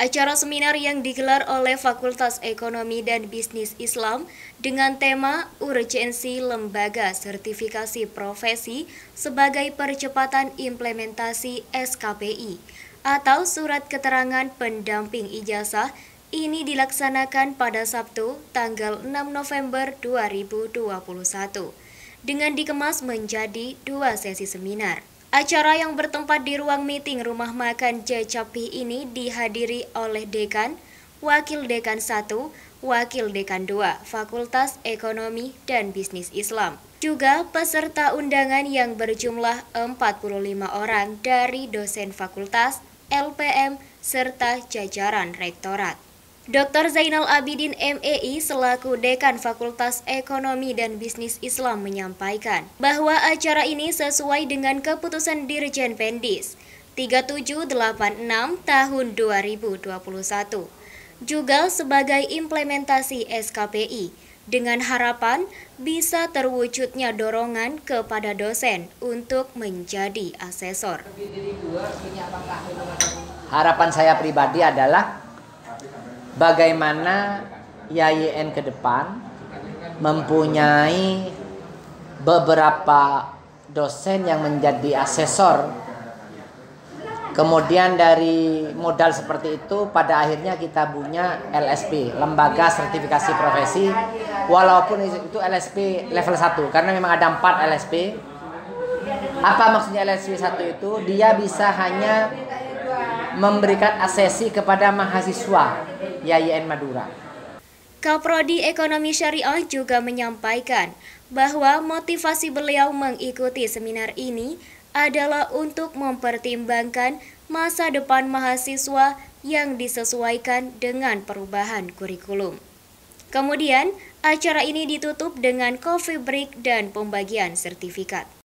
Acara seminar yang digelar oleh Fakultas Ekonomi dan Bisnis Islam dengan tema Urgensi Lembaga Sertifikasi Profesi sebagai Percepatan Implementasi SKPI atau Surat Keterangan Pendamping Ijazah ini dilaksanakan pada Sabtu, tanggal 6 November 2021 dengan dikemas menjadi 2 sesi seminar. Acara yang bertempat di ruang meeting Rumah Makan Jecapi ini dihadiri oleh Dekan, Wakil Dekan 1, Wakil Dekan 2, Fakultas Ekonomi dan Bisnis Islam. Juga peserta undangan yang berjumlah 45 orang dari dosen fakultas, LPM, serta jajaran rektorat. Dr. Zainal Abidin MEI selaku Dekan Fakultas Ekonomi dan Bisnis Islam menyampaikan bahwa acara ini sesuai dengan keputusan Dirjen Pendis 3786 tahun 2021 juga sebagai implementasi SKPI dengan harapan bisa terwujudnya dorongan kepada dosen untuk menjadi asesor. Harapan saya pribadi adalah bagaimana YIN ke depan mempunyai beberapa dosen yang menjadi asesor. Kemudian dari modal seperti itu pada akhirnya kita punya LSP, Lembaga Sertifikasi Profesi, walaupun itu LSP level 1 karena memang ada 4 LSP. Apa maksudnya LSP 1 itu? Dia bisa hanya memberikan asesi kepada mahasiswa YIN Madura. Kaprodi Ekonomi Syariah juga menyampaikan bahwa motivasi beliau mengikuti seminar ini adalah untuk mempertimbangkan masa depan mahasiswa yang disesuaikan dengan perubahan kurikulum. Kemudian, acara ini ditutup dengan coffee break dan pembagian sertifikat.